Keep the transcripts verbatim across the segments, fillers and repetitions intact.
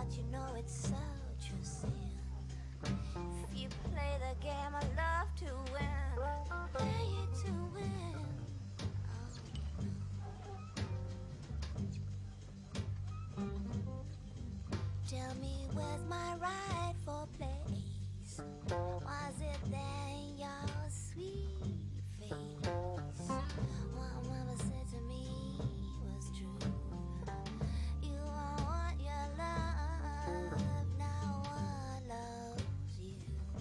but you know it's such a sin. If you play the game I love to win, play it to win. Oh. Tell me, where's my rightful place? Was it there in your sweet face? What mama said to me was true. You want your love, now one loves you.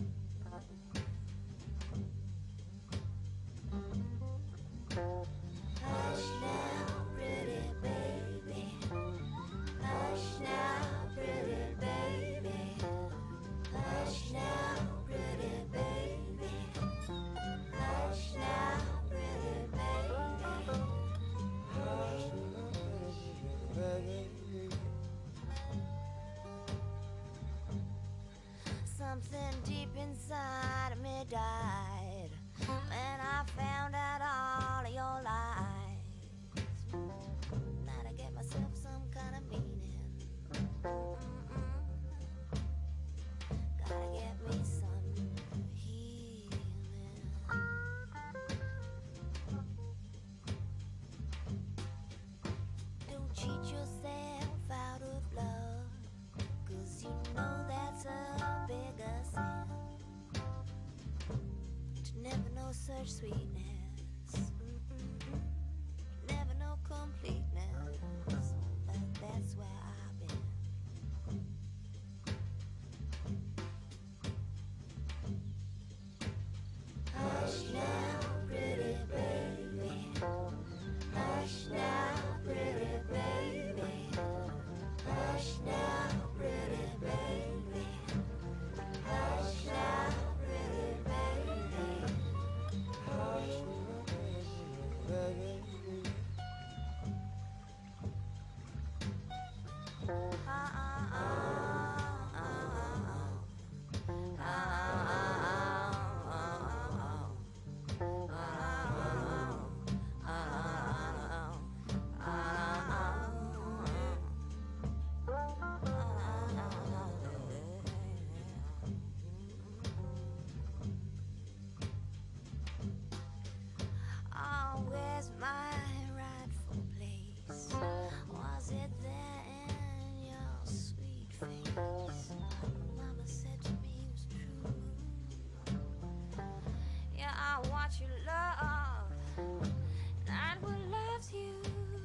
Hush now, pretty baby. Hush now, pretty baby. Hush now, pretty baby. Hush now, pretty baby. Hush now, baby. Something deep inside of me died when I found out all of your lies. Now to get myself some kind of meaning. Mm-mm. Gotta get me some healing. Don't cheat yourself out of love, 'cause you know that's a bigger sin. To never know such sweetness, mm-mm-mm. Never know completeness, but that's where I've been. Hush now, pretty baby. Hush now, pretty baby. Hush now, pretty baby. Hush now, pretty baby. Hush now, baby. Oh, where's my rightful place? Was it there in your sweet face? Mama said to me it was true. Yeah, I want your love, not what loves you.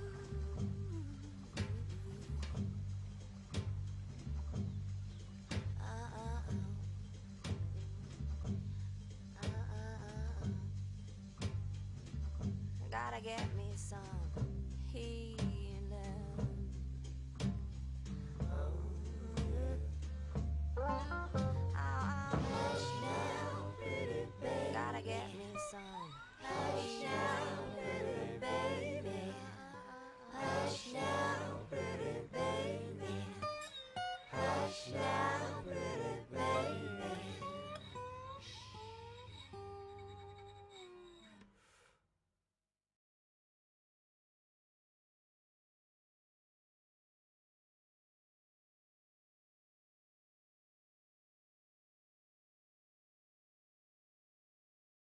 Uh-uh-uh. Uh-uh-uh. Gotta get me